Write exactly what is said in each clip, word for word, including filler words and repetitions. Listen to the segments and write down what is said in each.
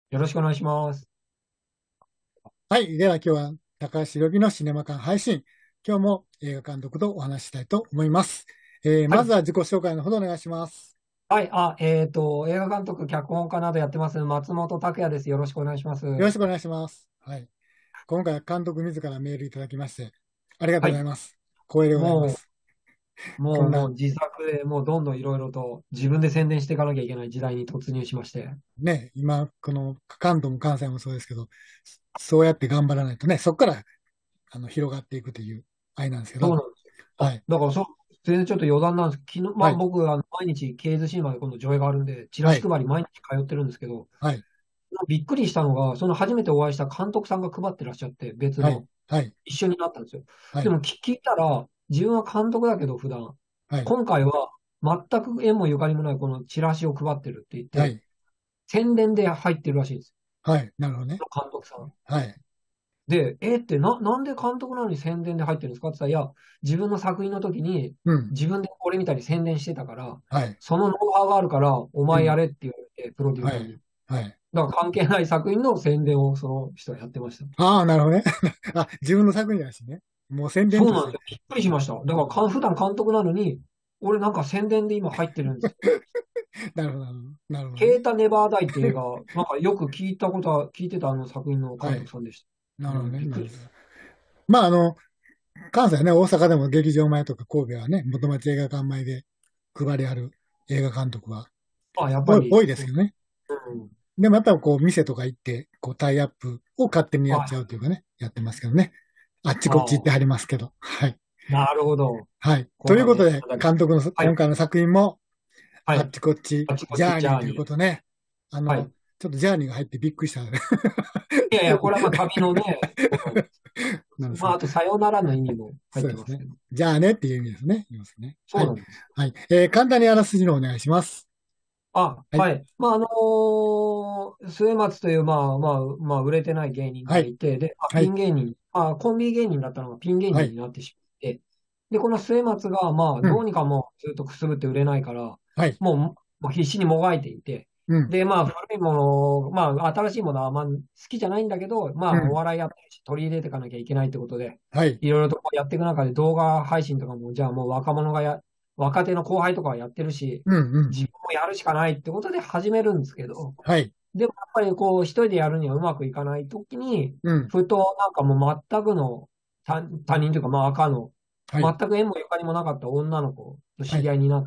よろしくお願いします。 はい。では今日は高橋宏樹のシネマ館配信。今日も映画監督とお話ししたいと思います。えーはい。 まずは自己紹介のほどお願いします。 はい。あ、えっと、映画監督、脚本家などやってます、松本拓也です。よろしくお願いします。 よろしくお願いします。はい。今回は監督自らメールいただきまして、ありがとうはい。 ございます。光栄でございまもす。 う、もう、もこんな、 う自作でもうどんどんいろいろと自分で宣伝していかなきゃいけない時代に突入しまして。 ね、今、この関東も関西もそうですけど、そうやって頑張らないとね、そこからあの広がっていくという愛なんですけど、 そうなんですよ。あ、 はい。 だからそう、全然ちょっと余談なんですけど、昨日、まはい。 あ僕、あの、毎日、ケーズシネマで今度上映があるんで、チラはい。 シ配り毎日通ってるんですけど、 はい。 びっくりしたのが、その初めてお会いした監督さんが配ってらっしゃって、別はい。 の、 はい。 一緒になったんですよ。 はい。 でも聞聞いたら、自分は監督だけど普段、 はい。 今回は全く縁もゆかりもないこのチラシを配ってるって言って、 はい。 宣伝で入ってるらしいんですはい。なるほどね。 よ、監督さん。 はい。 で、えってな、なんで監督なのに宣伝で入ってるんですかって言ったら、いや、自分の作品の時にうん。 自分でこれみたいに宣伝してたから、 はい。 そのノウハウがあるから、おうん。 前やれって言われて、プロデューはい。 サーに。 はい。 だから関係ない作品の宣伝をその人はやってました。 ああ、なるほどね。あ、自分の作品だしね。もう宣伝として。 そうなんですよ。びっくりしました。だからか、普段監督なのに、俺なんか宣伝で今入ってるんです。 なるほど、なるほど。なるほどね。 ケータ・ネバー・ダイって映画、なんかよく聞いたことは、聞いてたあの作品の監はい。 督さんでした。うん、 なるほどね。 びっくりしなるほど。まあ、あの、関西はね、大阪でも劇場前とか神戸はね、元町映画館前で配りある映画監督はた。あ、やっぱ多い、多り、そう。 いですけどね。 うん。 でもやっぱりこう、店とか行って、こう、タイアップを勝手にやっちゃうはというかね、やってますけどね。あっちい。 こっち行ってはああ、 りますけど。はい。 なるほど。 はい。と今回もいうことで、 いただき、 監督のはい。 今回の作品も、 はい。 あっちこっち、 あちこジャーニーというちジャーニー。 ことね。あの、 はい。 ちょっとジャーニーが入ってびっくりした。 いやいや、これはまあ旅のね、ことなんですけど。まあ、 なんですが、 あと、さよならの意味も入っそうですね。 てますけど。 じゃあねっていう意味ですね。言いますね。はい。 そうなんです。 はい。えー簡単にあらすじのお願いします。 あ、 はい。 はい。まあ、あのー末松という、まあ、まあ、まあ、売れてない芸人はい。 がいて、で、まあ、 はい。 ピン芸人、まあ、コンビ芸人だったのがピン芸はい。 人になってしまって、で、この末松が、まあ、 うん。 どうにかもうずっとくすぶって売れないから、 はい。 もう、もう必死にもがいていて、 うん。 で、まあ、古いもの、まあ、新しいものはあんま好きじゃないんだけど、まあ、おうん。 笑いやってるし、取り入れていかなきゃいけないってことで、 はい。 いろいろとこうやっていく中で動画配信とかも、じゃあもう若者がや、若手の後輩とかはやってるし、 うん。うん。 自分もやるしかないってことで始めるんですけど、 はい。 でもやっぱりこう一人でやるにはうまくいかないときに、 うん。 ふとなんかもう全くの他、他人というかまあ赤の、 はい。 全く縁もゆかりもなかった女の子とはい。 知り合いになって、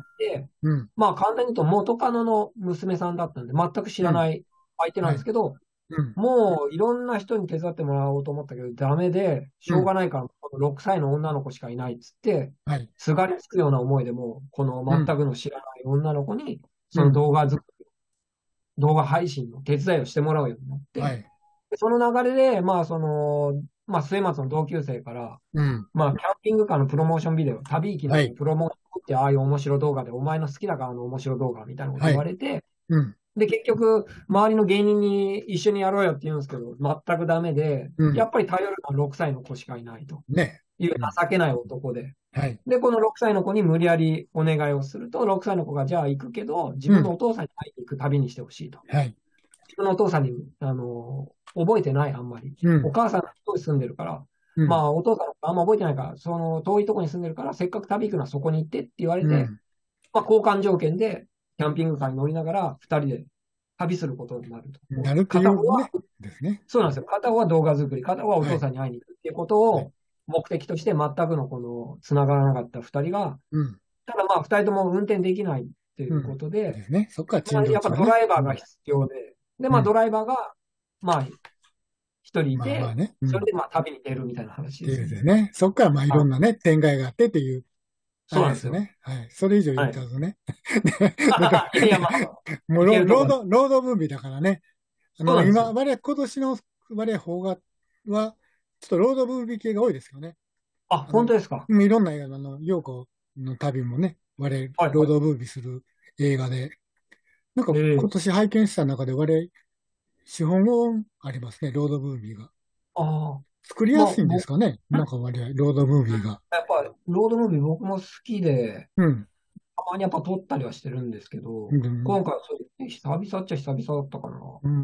うん。 まあ簡単に言うと元カノの娘さんだったんで、全く知うん。 らない相手なはい。 んですけど、 うん。 もういろんな人に手伝ってもらおうと思ったけど、ダメで、しうん。 ょうがないから、このろくさいの女の子しかいないっつって、 はい。 すがりつくような思いでも、このうん。 全くの知らない女の子に、そのうん。 動画作り、動画配信の手伝いをしてもらうようになって、 はい。 でその流れで、まあその、まあ末松の同級生から、 うん。 まあキャンピングカーのプロモーションビデオ、旅行きはい。 のプロモーションってああいう面白動画で、お前の好きだからあの面白動画みたいなことはい。 言われて、 うん。 で、結局、周りの芸人に一緒にやろうよって言うんですけど、全くダメで、 うん。 やっぱり頼るのはろくさいの子しかいないとね。 いううん。 情けない男で。 はい。 で、このろくさいの子に無理やりお願いをすると、ろくさいの子がじゃあ行くけど、自うん。 分のお父さんに会いに行く旅にしてほしいと。 はい。 自分のお父さんに、あの、覚えてない、あんまり。 うん。 お母さんが遠い住んでるから、 うん。 まあ、お父さんあんま覚えてないから、その遠いところに住んでるから、せっかく旅行くのはそこに行ってって言われて、 うん。 まあ、交換条件で、キャンピングカーに乗りながら、二人で旅することになると。 なるってい片方は、 うね。ですね。 そうなんですよ。片方は動画作り、片方はおはい。 父さんに会いに行くっていうことはい。 を目的として、全くのこの、繋がらなかった二人が、 うん。 ただまあ、二人とも運転できないっていうこうん。 とで、 ですね。そこから珍まあ、やっぱド道中がね。 ライバーがうん。 必要で、で、まあ、ドうん。 ライバーが、まあ、一人いて、 まあまあね。うん。っそれでまあ、旅に出るみたいな話ていうですね。 ですね。そこからまあいろはい。 んなね、展開があってっていう、あそうなんですよ。 れですよね。はい。それ以上言っはい。 ちゃうとね。だかいやいや、まあ、 ら、もうロ、 いけるところで。 ロード、ロードムービーだからね。あの、今、 そうなんですよ。 我々、今年の我々邦画は、ちょっとロードムービー系が多いですよね。 あ、 あの、 本当ですか？ うんいろんな映画の、あの、陽子の旅もね、我々、 はいはロードムービーする映画で、なんかい。ええ、 今年拝見した中で我々、資本本ありますね、ロードムービーが。 ああ、 作りまあ、 やすいんです僕、 かね、なんか割合、ロードムービーが。 やっぱ、ロードムービー僕も好きで、 うん。 たまにやっぱ撮ったりはしてるんですけど、 うん。 今回はそうですね、久々っちゃ久々だったかな。 うん。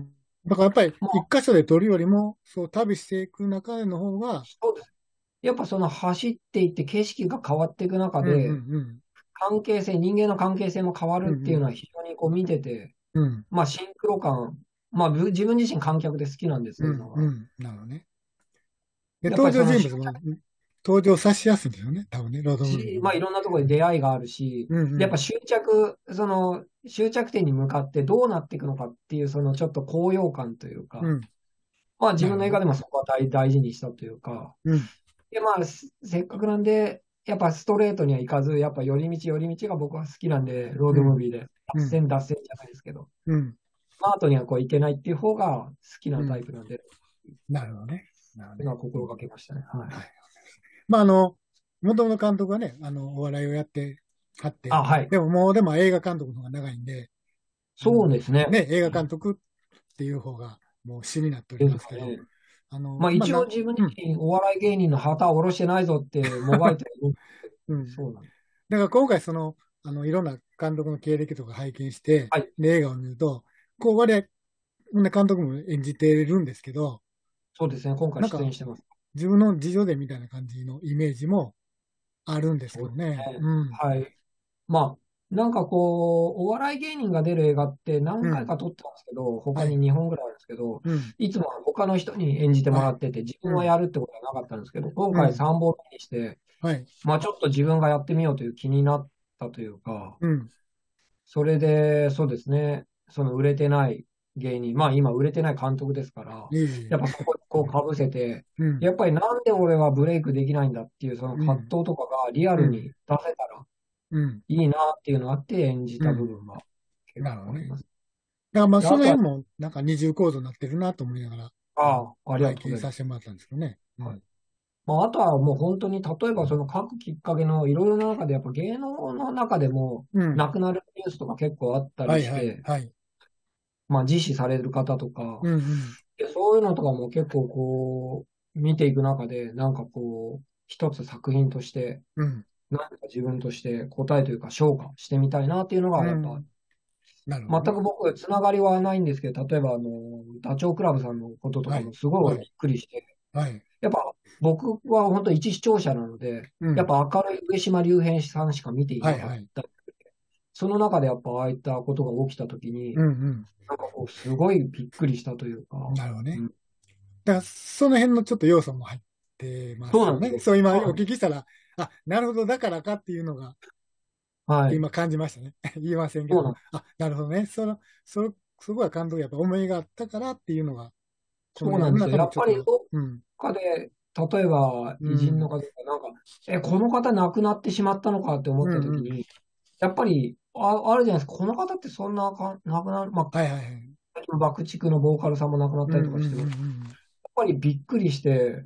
だからやっぱりもう、 一箇所で撮るよりも、そう旅していく中での方が、 そうです。やっぱその走っていって景色が変わっていく中うんうんで、 うん。 関係性、人間の関係性も変わうんるっていうのは非常にこう見てて、 うん。 まあシンクロ感、まあぶ自分自身観客で好きなんでうんそういうのが。 うんうん。なるほどね。で、登場やっぱりその人物も登場さしやすいんですよね。多分ね、ロードムービーし、 の。 まあいろんなところで出会いがあるし、 うんうん。 やっぱ執着、その終着点に向かってどうなっていくのかっていうそのちょっと高揚感というか、 うん。 まあ自なるほどね。 分の映画でもそこは大、大事にしたというか、 うん。 でまあせせっかくなんで、やっぱストレートにはいかず、やっぱ寄り道寄り道が僕は好きなんで、ローうん。 ドムービーで、脱うん。 線脱線じゃないですけど、 うん。 スマートにはこういけないっていう方が好きなタイうん。 プなんで、 なるほどね。なるほどね。 今心がけましたね。はい。 はい。まあ、あの、元々監督はね、あの、お笑いをやってはって、 あ、はい。 でももう、でも映画監督の方が長いんで、あの、 そうですね。 ね、映画監督っていう方がもう主になっておりですますけど、 かね。 あの、 まあまあ、な、 一応自分うん、 自身お笑い芸人の旗を下ろしてないぞってもがいてる。 うん。 そうなんです。 だから今回その、あの、いろんな監督の経歴とか拝見して、 はい。 で、映画を見ると、こう、我々、みんな監督も演じてるんですけど、 そうですね。今回なんか、 出演してます。 自分の自叙伝みたいな感じのイメージもあるんですけそうでどね。 すね。 うん。 はい。まあ、なんかこう、お笑い芸人が出る映画って何回うん。 か撮ってますけど、他にはい。 にほんぐらいあるんですけど、 うん。 いつも他の人に演じてもはい。 らってて、自分はうん。 やるってことはなかったんですけど、今うん。 回さんぼんめにして、 はい。 まあちょっと自分がやってみようという気になったというか、 うん。 それで、そうですね、その売れてない芸人、まあ今売れてない監督ですから、 いえいえ。 やっぱそこにこう被せて、 うん。 やっぱりなんで俺はブレイクできないんだっていうその葛藤うん。 とかがリアうん。 ルに出せたらうん。 いいなっていうのがあって演じうん。 た部分が結なるほどね。 構あります。 だからまあで、あとは、 その辺もなんか二重構造になってるなと思いながら、あの、 ああ、ありが拝とうございます。 見させてもらったんですけどね。うはい。 ん。 まあ、あとはもう本当に、例えばその各きっかけのいろいろな中で、やっぱ芸能の中でもうん。 亡くなるニュースとか結構あったはいはい。 りして、 はい。 まあ、自死される方とか、 うんうん。 でそういうのとかも結構こう、見ていく中で、なんかこう、一つ作品として、 うん。 何か自分として答えというか昇華してみたいなっていうのが、やっぱ、 うん。なるほど全ね。 く僕、つながりはないんですけど、例えば、あの、ダチョウ倶楽部さんのこととはい。 かもすごいはい。 俺びっくりして、 はい。 やっぱ僕は本当一視聴者なので、 うん。 やっぱ明るい上島竜兵さんしか見ていなかっはいはい。 た。その中でやっぱああいったことが起きたときに、 うんなんかこう、すごいびっくりしたというか、 うん。なるほどね。 うん、 だからその辺のちょっと要素も入ってますよね。 そうなんですよ。 そう今おそうなんです。 聞きしたら、あ、なるほど、だからかっていうのがはい。 今感じましたね。言いませんけど。 そうなんです。 あ、なるほどね。その、そ、そこは監督やっぱ思いがあったからっていうのが、この映画のそうなんですよ。やっ中のちょっと、 ぱりどっうん、 かで、例えばう偉人のん、 方がなんか、え、この方亡くなってしまったのかって思ったとうん、うん。 きに、やっぱり、あ、あるじゃないですか。この方ってそんなか、亡くなる、まあ、 はいはいはい。 爆竹のボーカルさんも亡くなっうん、うん、 たりとかして、やっうん、 ぱりびっくりして、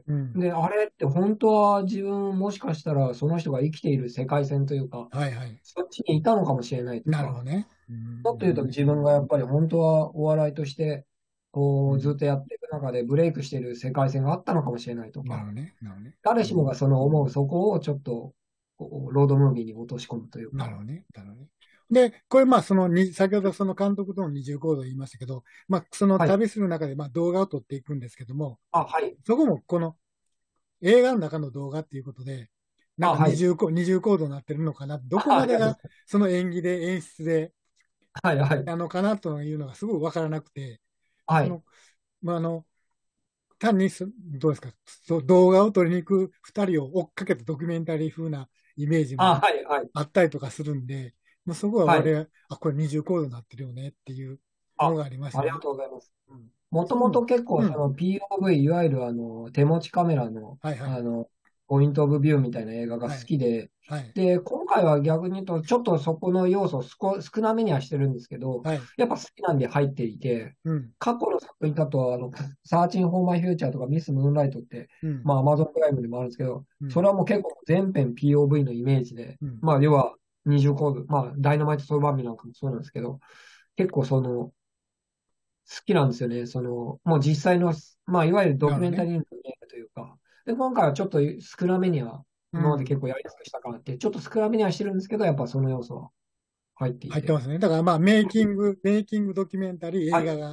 うん。うん。 で、あれって本当は自分もしかしたらその人が生きている世界線というか、 はいはい。 そっちにいたのかもしれないとか、 なるほどね。うん、 もっと言うと自分がやっぱり本当はお笑いとして、こうずっうん。 とやっていく中でブレイクしている世界線があったのかもしれないとか、 なるほどね。なるほどね。 誰しもうん。 がその思うそこをちょっと、こうロードムービーに落とし込むというか、 なるほどね。なるほどね。で、これ、まあ、そのに、先ほどその監督との二重構造を言いましたけど、まあ、そのはい。 旅する中で、まあ、動画を撮っていくんですけども、 あ、はい。 そこもこの映画の中の動画っていうことで、なんあ、 かはい。 二重こ、二重構造になってるのかな、どこあ、ありがとうごまでがざいその演技で演出で、 ます。はい、はい。 なのかなというのがすごくわからなくて、 はい。 その、まあ、あの、単にす、どうですか、そう動画を撮りに行く二人を追っかけたドキュメンタリー風なイメージあ、 もはい、はい。 あったりとかするんで、まあ、そこははい。 我々、あ、これ二重構造になってるよねっていうのあ、 がありましたね。 ありがとうございます。 うん。 もともそこも、 と結構うん。 その ピーオーブイ、いわゆるあの手持ちカメラの、 はいはい。 あの、ポイントオブビューみたいな映画が好はい。 きで、 はい。 で、今回は逆に言うと、ちょっとそこの要素を少、少なめにはしてるんですけど、 はい。 やっぱ好きなんで入っていて、 うん。 過去の作品だと、あの、サーチンフォーマイフューチャーとかミスムーンライトって、 うん。 まあ、アマゾンプライムでもあるんですけど、 うん。 それはもう結構全編 ピーオーブイ のイメージで、 うん。 まあ、要は二重構造、まあ、ダイナマイトソーバーミなんかもそうなんですけど、結構その、好きなんですよね。その、もう実際の、まあ、いわゆるドキュなるほどね。 メンタリーの映画というか、で、今回はちょっと少なめには、今までうん。 結構やり尽くしたからって、ちょっと少なめにはしてるんですけど、やっぱその要素は入っていて。 入ってますね。だからまあ、メイキング、メイキングドキュメンタリーはい。 映画が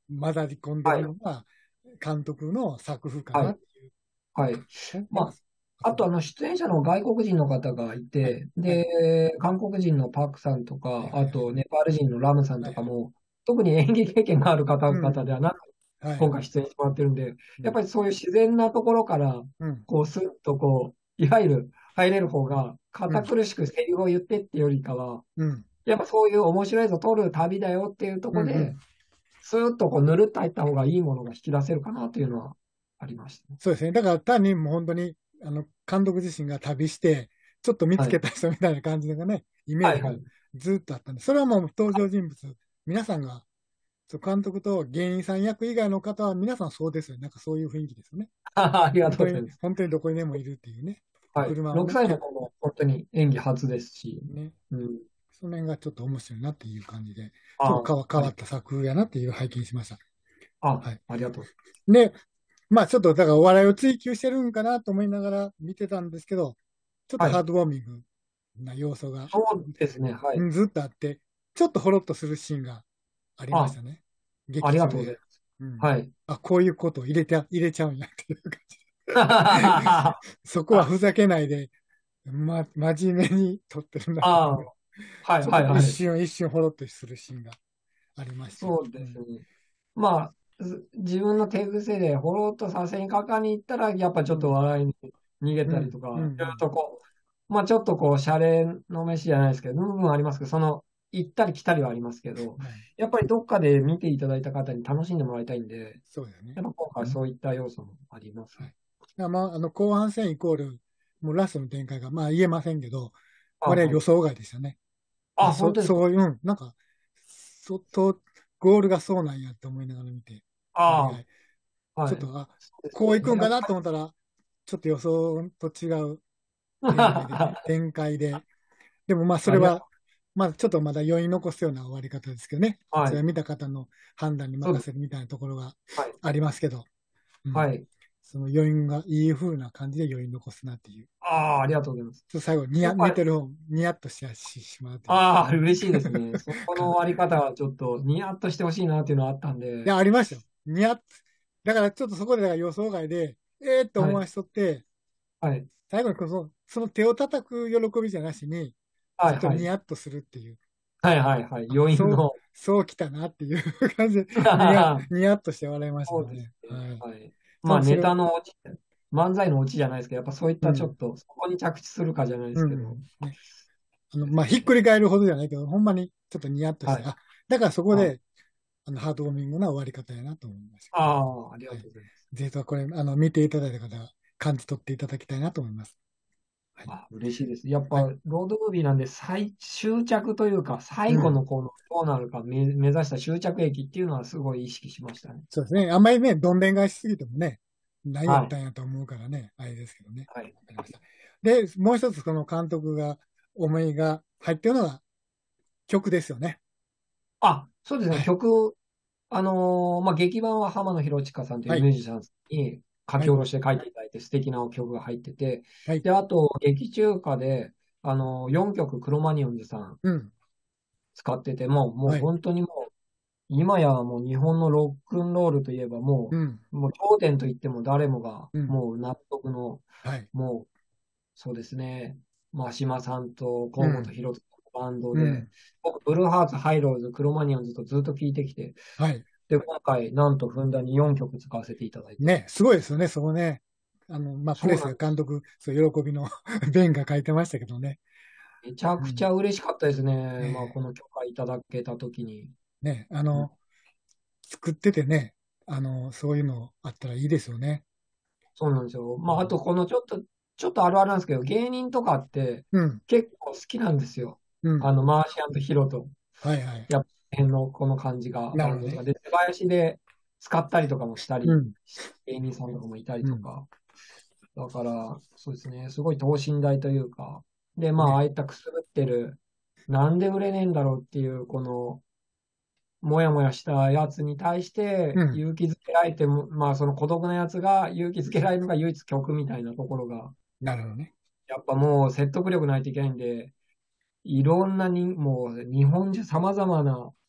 混ざり込んではい。 るのが監督の作風かはい。 なっていう。 はい。まあ、 なんか、 あと、あの、出演者の外国人の方がいはい、 て、 はい、 で、韓国人のパクさんとはい、 か、 はい、はい、 あと、ネパール人のラムさんはい、 とかも、特に演技経験がある方うん、 々ではなく、 はい、 今回出演してもらってるんで、 うん、 やっぱりそういう自然なところから、 うん、 こう、スッとこう、いわゆる入れる方が、 うん、 堅苦しくセリフを言ってってよりかは、 うん、 やっぱそういう面白いぞ、撮る旅だよっていうとうん、 ころで、 うん。 スーッとこう、ぬるっと入った方がいいものが引き出せるかなというのはありましたね。 そうですね。だから単にもう本当に、あの、監督自身が旅して、ちょっと見つはい。 けた人みたいな感じのね、イメージがはいはい。 ずっとあったんで、それはもう登場人物、皆さんが、そう監督と芸人さん役以外の方は皆さんそうですよね。なんかそういう雰囲気ですよね。 ありが本当に、 とうございます。 本当にどこにでもいるっていうね。 はい。6 車をね、 歳の子も本当に演技初ですし、 ね。 うん。 その辺がちょっと面白いなっていう感じで、ちょっああ、 と変わ変あり、 わった作風やなっていう拝見しました。 あ、 はい。 ありがとう。 で、まあちょっとだからお笑いを追求してるんかなと思いながら見てたんですけど、ちょっとはい。 ハードウォーミングな要素がそうですね。はい。 うんずっとあって、ちょっとほろっとするシーンがありましあ、 たね。 ありが劇中で。 とうございます。 うん。 はい。 あ、こういうことを入れて、入れちゃうんやっていう感じ。 あそこはふざけないで、ま、真面目に撮ってるなってあ、 いう。 はいちょっとはいはい。 一瞬、一瞬ほろっとするシーンがありまして。 そううん。 ですね。まあ、ず自分の手癖でほろっとさせにかかに行ったら、やっぱちょっとうん。 笑いに逃げうん。 たりとか、 うん。ういろいろん。 とこう、まあちょっとこう、シャレの飯じゃないですけど、部分はありますけど、その、行ったり来たりはありますけど、 はい。 やっぱりどっかで見ていただいた方に楽しんでもらいたいんで、 そうだよね。 やっぱ今回そういった要素もありますね。 はい。だからまあ、あの、後半戦イコール、もうラストの展開が、まあ言えませんけど、 あ、 我々 はい。 予想外でしたね。あ、 あ、本そ、 当ですか。 そういう、うん、なんか、そ、と、ゴールがそうなんやって思いながら見て、割あ合、 あ、はい。 ちょっと、あ、 そうですこう行くね。 んかなやっぱりと思ったら、ちょっと予想と違う展開でね、展開で、でもまあ、それは、 ありがとまあ、ちょっとまだ余韻残すような終わり方ですけどね。 う。はい。 それは見た方の判断にそうです。 任せるみたいなところがはい。 ありますけど、うん。 はい。 その余韻がいい風な感じで余韻残すなっていう。 ああ、ありがとうございます。 ちょっと最後、ニヤ、 やっぱり、 見てる方、ニヤッとしししまうというああ、嬉しいですね。そこのか。 終わり方はちょっとニヤッとしてほしいなっていうのはあったんで、 いや、ありましたよ。ニヤッ、だからちょっとそこでだから予想外で、えーってはい。 思わしとって、 はい。 最後にこの、その手を叩く喜びじゃなしに、ちょっとはい。はい。 ニヤッとするっていう。 はい。はい。はい。 あ、そう、 余韻の。 そうきたなっていう感じで、ニヤ、ニヤッとして笑いましたそうですけどね。 ね。 はい。 はい。まあ、 多分それを、 ネタのオチ、漫才のオチじゃないですけど、やっぱそういっうん、 たちょっと、そこに着地するかじゃないでうん、 すけど、 うん。ね。あの、まあ、ひっくり返るほどじゃないけど、ほんまにちょっとニヤッとして、 はい。 あ、だからそこあで、あの、ハードウォーミングな終わり方やなと思いました。 あー、ありがはい。 とうございます。 ぜひとこれ、あの、見ていただいた方は感じ取っていただきたいなと思います。はい。 あ、嬉しいです。やっはい。 ぱ、ロードムービーなんで、最、終着というか、最後うん。 のこの、どうなるか目、目指した終着駅っていうのはすごい意識しましたね。 そうですね。あんまりね、どんでん返しすぎてもね、何やはい。 ったんやと思うからね、あれですけどね。 はい。 わかりました。で、もう一つ、この監督が、思いが入ってるのが曲ですよね。 あ、そうですね。 はい。 曲、あのーまあ、劇版は浜野博親さんというはい。 ミュージシャンに書はい。 き下ろして書いていただいて素敵な曲が入ってて、 はい。 で、あと、劇中歌で、あのー、よんきょくクロマニヨンズさんうん。 使ってて、もう、もうはい。 本当にもう、今やもう日本のロックンロールといえばもうん。 う、もう頂点と言っても誰もがうん。 もう納得の、 はい。 もうそうですね、まあ島さんと河本うん。 大翔のバンドで、 うん。 僕、ブルーハーツ、ハイローズ、クロマニオンズとずっと聴いてきて、 はい。 で、今回、なんとふんだんによんきょく使わせていただいて。 ね、すごいですよね、そこね。あの、まあ、プレスそうなんです。 監督、そう、喜びの弁が書いてましたけどね。 めちゃうん。 くちゃ嬉しかったですね。まあ、 ねこの許可いただけたときに。 ね、あうん、 の、作っててね、あの、そういうのあったらいいですよね。 そうなんですよ。まあ、あと、 うん。 このちょっと、ちょっとあるあるなんですけど、芸人とかってうん。 結構好きなんですよ。 うん。 あの、マーシアンとヒロと、 はいはい。 やっぱ、辺のこの感じが、 なるほどね。 バンドとかで、手囃子で使ったりとかもしたり、 うん。 芸人さんとかもいたりうん。 とか。だから、そうですね、すごい等身大というか、で、まあ、あね。 あいったくすぶってる、なんで売れねえんだろうっていう、この、もやもやしたやつに対してうん。 勇気づけられても、まあその孤独なやつが勇気づけられるのが唯一曲みたいなところが、 なるほどね。 やっぱもう説得力ないといけないんで、いろんなに、もう日本中様々な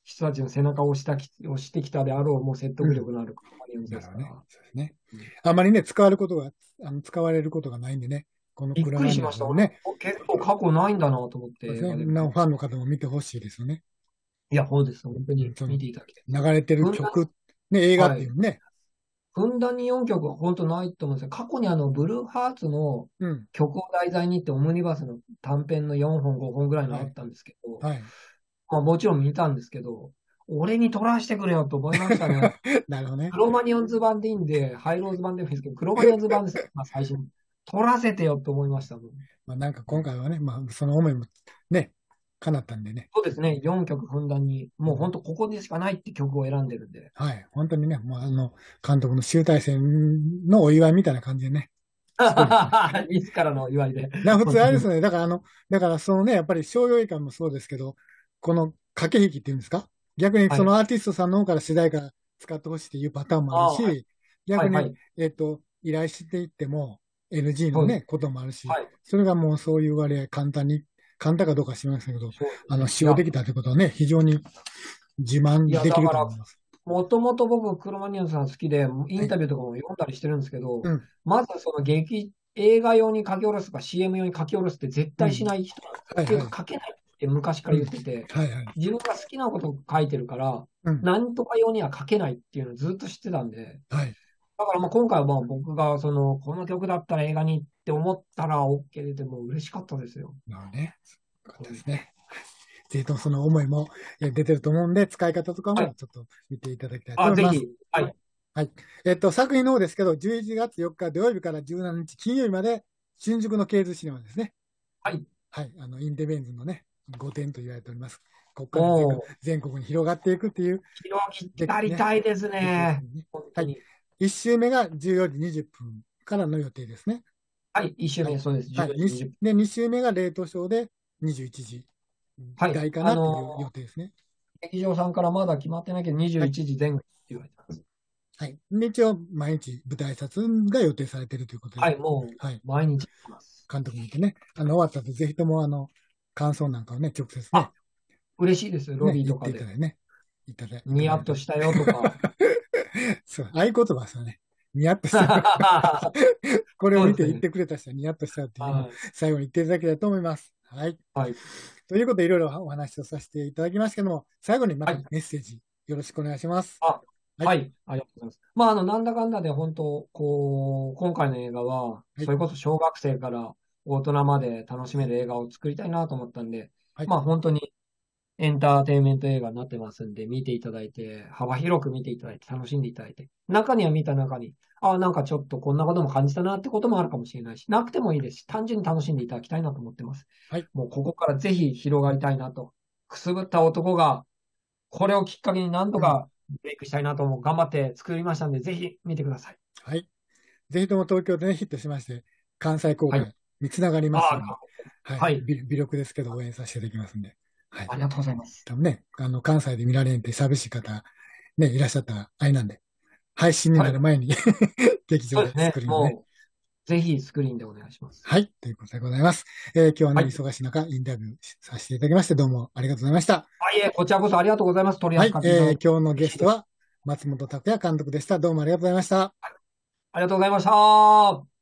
人たちの背中を押したき、押してきたであろう、もう説得力のあるクロマニヨンズですから。 なるほどね。そうですね。あまりね、使われることが、あの使われることがないんでね、このびっクロマニヨンくりしました。 ズもね、 結構過去ないんだなと思って。 そうですね、なおファンの方も見てほしいですよね。 いや、そうです。本当にその見ていただきたい。 流れてる曲、ね、映画っていうね。 ふんだんによんきょくは本当ないと思うんですよ。過去にあの、ブルーハーツのうん。 曲を題材にってオムニバスの短編のよんほん、ごほんぐらいのあったんですけど、 はい。 まあもちろん見たんですけど、俺に撮らせてくれよと思いましたね。 なるほどねク。ロマニヨンズ版でいいんで、ハイローズ版でもいいですけど、クロマニヨンズ版ですよ。まあ最初に。撮らせてよと思いましたもん。 まあなんか今回はね、まあその思いもね、叶ったんでね。 そうですね。よんきょくふんだんに、もう本当ここでしかないって曲を選んでるんで。 はい。本当にね、もうあの、監督の集大成のお祝いみたいな感じでね。 自らの祝いで。 な普通あれですね。だからあの、だからそのね、やっぱり商用映画もそうですけど、この駆け引きっていうんですか、逆にそのアーティストさんの方から主題歌使ってほしいっていうパターンもあるし、 あはい逆に、 はいはいえっと、依頼していっても エヌジー のね、こともあるし、 はい。 それがもうそういう割合簡単に、簡単かどうか知りませんけど、 そうあの、使用できたということはね、非常に自慢できると思います。 もともと僕、クロマニヨンさん好きで、インタビューとかも読んだりしてるんですけど、 うん。 まずその劇、映画用に書き下ろすとか シーエム 用に書き下ろすって絶対しない人なんですよ。 はいっていうはいか書けないって昔から言ってて、 はいはい。 自分が好きなことを書いてるから、 うん。 なんとか用には書けないっていうのをずっと知ってたんで、 はい。 だからまあ今回はまあ僕がその、この曲だったら映画にって思ったら OK でても嬉しかったですよ。 なるほどね。よかったですね。ぜひともその思いもえ出てると思うんで、使い方とかもはいちょっと見ていただきたいとあ、 思います。 ぜひ。はい。 はい。えっと、作品の方ですけど、じゅういちがつよっか土曜日からじゅうしちにち金曜日まで、新宿のケーズシネマですね。 はい。 はい。あの、インデベンズのね、ごてんと言われております。ここから全国おー、 全国に広がっていくっていう。 広がりたいですね。本当に。 いち週目がじゅうよじにじゅっぷんからの予定ですね。 はい。いち週目、そうです。 はい。 じゅうよじにじゅっぷん。 で、に週目が冷凍ショーでにじゅういちじはい。 台かなというあの予定ですね。 ー劇場さんからまだ決まってないけど、にじゅういちじぜん後って言われてます。 はい。で、一応、毎日舞台挨拶が予定されているということで。 はい。もう、 はい。 毎日来ます。 監督見てね、あの、終わった後、ぜひとも、あの、感想なんかをね、直接ねあ、嬉しいです。ロね、 ビーとかで。 言っていただいてね。いただいて。 ニヤッとしたよとか。 そう、合言葉ですよね。ニヤッとしたよ。これを見て言ってくれた人はニヤッとしたよっていうのをはい。 最後に言っていただけたらと思います。はい。 はい。 ということで、いろいろお話をさせていただきましたけども、最後にまたはいメッセージよろしくお願いします。 あ、 はいはい。ありがとうございます。まあ、あの、なんだかんだで本当、こう、今回の映画は、 いそれこそ小学生から大人まで楽しめる映画を作りたいなと思ったんで、 はいまあ本当にエンターテインメント映画になってますんで、見ていただいて、幅広く見ていただいて、楽しんでいただいて、中には見た中に、ああ、なんかちょっとこんなことも感じたなってこともあるかもしれないし、なくてもいいですし、単純に楽しんでいただきたいなと思ってます。 はい。 もうここからぜひ広がりたいなと。くすぶった男が、これをきっかけに何とかブレイクしたいなとも頑張って作りましたんで、ぜひ見てください。 はい。ぜひとも東京でね、ヒットしまして、関西公は開につながりますので、 あはい。 はい微微力ですけど応援させていただきますんで。はいあ、。ありがとうございます。 多分ね、あの、関西で見られんって寂しい方、ね、いらっしゃったら、あれなんで、配信になる前に、劇場でそうですねスク。リーンでね。 もう、ぜひスクリーンでお願いします。 はい。ということでございます。えー今日はね、 はい忙しい中、インタビューさせていただきまして、どうもありがとうございました。 はい、えーこちらこそありがとうございます。取りはい。 扱っていただいて。 えー今日のゲストは、松本拓也監督でした。どうもありがとうございました。 ありがとうございました。